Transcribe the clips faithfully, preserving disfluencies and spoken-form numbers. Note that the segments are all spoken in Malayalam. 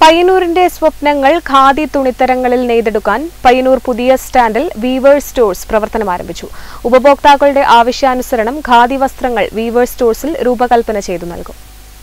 പയ്യന്നൂരിന്റെ സ്വപ്നങ്ങൾ ഖാദി തുണിത്തരങ്ങളിൽ നെയ്തെടുക്കാൻ പയ്യന്നൂർ പുതിയ സ്റ്റാൻഡിൽ വീവേഴ്സ് സ്റ്റോഴ്സ് പ്രവർത്തനം ആരംഭിച്ചു. ഉപഭോക്താക്കളുടെ ആവശ്യാനുസരണം ഖാദി വസ്ത്രങ്ങൾ വീവേഴ്സ് സ്റ്റോഴ്സിൽ രൂപകൽപ്പന ചെയ്തു നൽകും.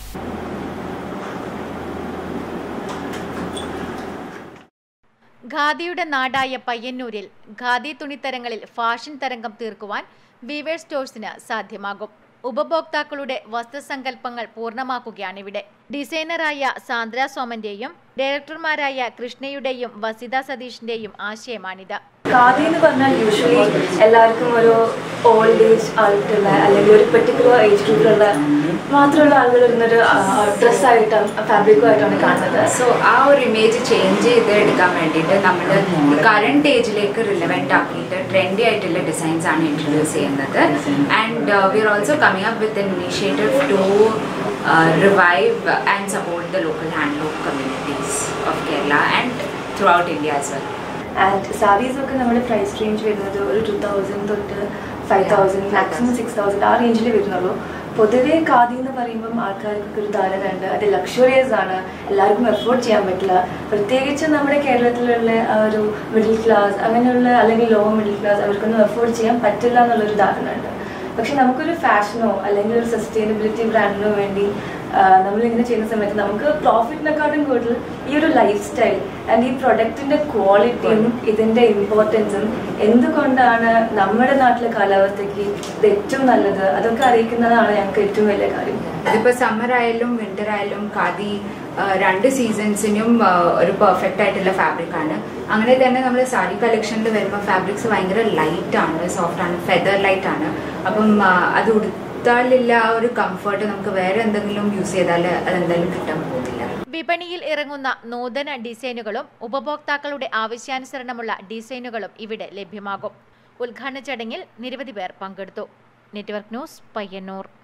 ഖാദിയുടെ നാടായ പയ്യന്നൂരിൽ ഖാദി തുണിത്തരങ്ങളിൽ ഫാഷൻ തരംഗം തീർക്കുവാൻ വീവേഴ്സ് സ്റ്റോഴ്സിന് സാധ്യമാകും. ഉപഭോക്താക്കളുടെ വസ്ത്രസങ്കല്പങ്ങൾ പൂർണ്ണമാക്കുകയാണിവിടെ. ഡിസൈനറായ സാന്ദ്ര സോമന്റെയും ഡയറക്ടർമാരായ കൃഷ്ണയുടെയും വസിത സതീഷിന്റെയും ആശയമാണിത്. ഖാദി എന്ന് പറഞ്ഞാൽ യൂഷ്വലി എല്ലാവർക്കും ഒരു ഓൾഡ് ഏജ് ആയിട്ടുള്ള അല്ലെങ്കിൽ ഒരു പെർട്ടിക്കുലർ ഏജ് ഗ്രൂപ്പിലുള്ള മാത്രമുള്ള ആളുകൾ ഇന്നൊരു ഡ്രസ്സായിട്ടാണ് ഫാബ്രിക്കുമായിട്ടാണ് കാണുന്നത്. സോ ആ ഒരു ഇമേജ് ചേഞ്ച് ചെയ്ത് എടുക്കാൻ വേണ്ടിയിട്ട് നമ്മൾ കറണ്ട് ഏജിലേക്ക് റിലവൻ്റ് ആക്കിയിട്ട് ട്രെൻഡി ആയിട്ടുള്ള ഡിസൈൻസ് ആണ് ഇൻട്രൊഡ്യൂസ് ചെയ്യുന്നത്. And we are also coming up with an initiative to revive and support the local handloom communities of Kerala and throughout India as well. And സാരീസൊക്കെ നമ്മുടെ പ്രൈസ് റേഞ്ച് വരുന്നത് ഒരു ടു തൗസൻഡ് തൊട്ട് five thousand maximum six thousand ആ റേഞ്ചിൽ വരുന്നുള്ളൂ. പൊതുവേ ഖാദി എന്ന് പറയുമ്പം ആൾക്കാർക്ക് ഒരു ധാരണ ഉണ്ട്, അത് ലക്ഷറിയസ് ആണ്, എല്ലാവർക്കും എഫോർഡ് ചെയ്യാൻ പറ്റില്ല. പ്രത്യേകിച്ച് നമ്മുടെ കേരളത്തിലുള്ള ആ ഒരു മിഡിൽ ക്ലാസ് അങ്ങനെയുള്ള അല്ലെങ്കിൽ ലോവർ മിഡിൽ ക്ലാസ് അവർക്കൊന്നും എഫോർഡ് ചെയ്യാൻ പറ്റില്ല എന്നുള്ളൊരു ധാരണ ഉണ്ട്. പക്ഷെ നമുക്കൊരു ഫാഷനോ അല്ലെങ്കിൽ ഒരു സസ്റ്റൈനബിലിറ്റി ബ്രാൻഡിനോ വേണ്ടി നമ്മളിങ്ങനെ ചെയ്യുന്ന സമയത്ത് നമുക്ക് പ്രോഫിറ്റിനെക്കാട്ടും കൂടുതൽ ഈ ഒരു ലൈഫ് സ്റ്റൈൽ ആൻഡ് ഈ പ്രൊഡക്റ്റിന്റെ ക്വാളിറ്റിയും ഇതിന്റെ ഇമ്പോർട്ടൻസും എന്തുകൊണ്ടാണ് നമ്മുടെ നാട്ടിലെ കാലാവസ്ഥയ്ക്ക് ഇത് ഏറ്റവും നല്ലത് അതൊക്കെ അറിയിക്കുന്നതാണ് ഞങ്ങൾക്ക് ഏറ്റവും വലിയ കാര്യം. ഇതിപ്പോൾ സമ്മർ ആയാലും വിന്റർ ആയാലും ഖാദി രണ്ട് സീസൺസിനും ഒരു പെർഫെക്റ്റ് ആയിട്ടുള്ള ഫാബ്രിക് ആണ്. അങ്ങനെ തന്നെ നമ്മൾ സാരി കളക്ഷനിൽ വരുമ്പോൾ ഫാബ്രിക്സ് ഭയങ്കര ലൈറ്റ് ആണ്, സോഫ്റ്റ് ആണ്, ഫെദർ ലൈറ്റ് ആണ്. അപ്പം അത് ഉടുത്താലില്ല ആ ഒരു കംഫർട്ട് നമുക്ക് വേറെ എന്തെങ്കിലും യൂസ് ചെയ്താൽ അതെന്തായാലും കിട്ടാൻ പോകുന്നില്ല. വിപണിയിൽ ഇറങ്ങുന്ന നൂതന ഡിസൈനുകളും ഉപഭോക്താക്കളുടെ ആവശ്യാനുസരണമുള്ള ഡിസൈനുകളും ഇവിടെ ലഭ്യമാകും. ഉദ്ഘാടന ചടങ്ങിൽ നിരവധി പേർ പങ്കെടുത്തു. Network news, Payyanur.